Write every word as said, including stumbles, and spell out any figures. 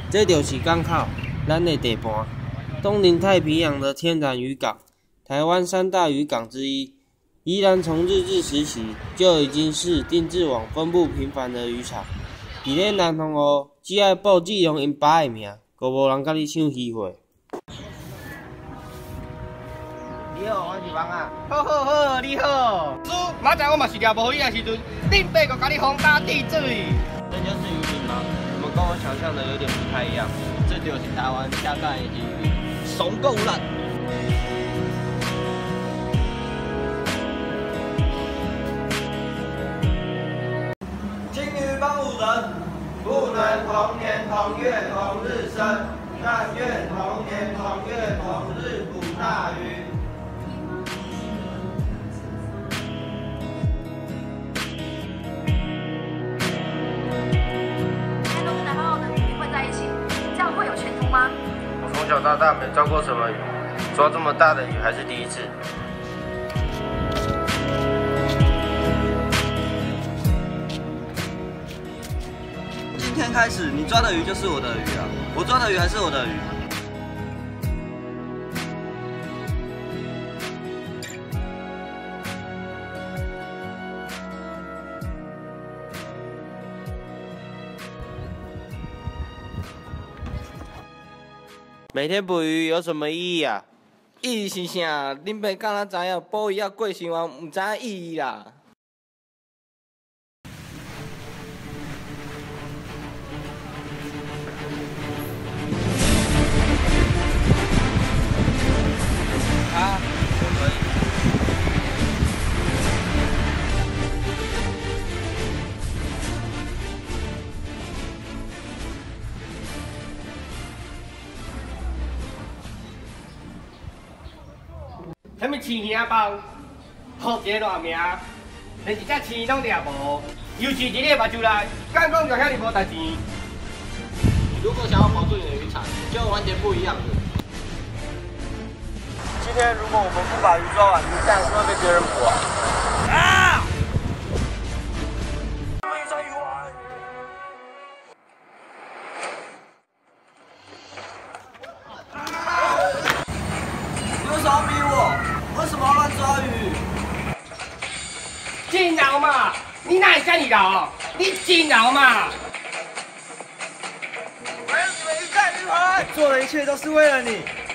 这就是港口，咱的地盘，东临太平洋的天然渔港，台湾三大渔港之一。宜兰从日治时期就已经是定制网分布频繁的渔场。伫咧南方湖，只爱报纸用因爸的名，都无人甲你抢机会。 你好，我是王啊。 好好好，你好。叔，明仔我嘛是掠无鱼的时阵，恁爸就甲你轰打地水。 这就是渔民吗？怎么跟我想象的有点不太一样？ 这就是台湾下盖的渔，爽够烂。 金鱼帮五人，不能同年同月同日生，但愿同年同月同日捕大鱼。 我从小到大没抓过什么鱼，抓这么大的鱼还是第一次。 今天开始，你抓的鱼就是我的鱼啊，我抓的鱼还是我的鱼。 每天捕鱼有什么意义啊？ 意义是啥？恁爸敢若知影捕鱼啊过生活，唔知影意义啦。 啊，我可以。 什么青兄帮，好一个烂名，连一只青拢掠无，尤其一个目睭内，敢讲就遐尼无代志。 如果想要保住你的渔场，就完全不一样的。 今天如果我们不把鱼抓完，鱼当然是会被别人捕啊！啊！你为什么要逼我？为什么要乱抓鱼？ 真老嘛！你哪会这么老？你真老嘛！ 我要你们一战一盘！做的一切都是为了你。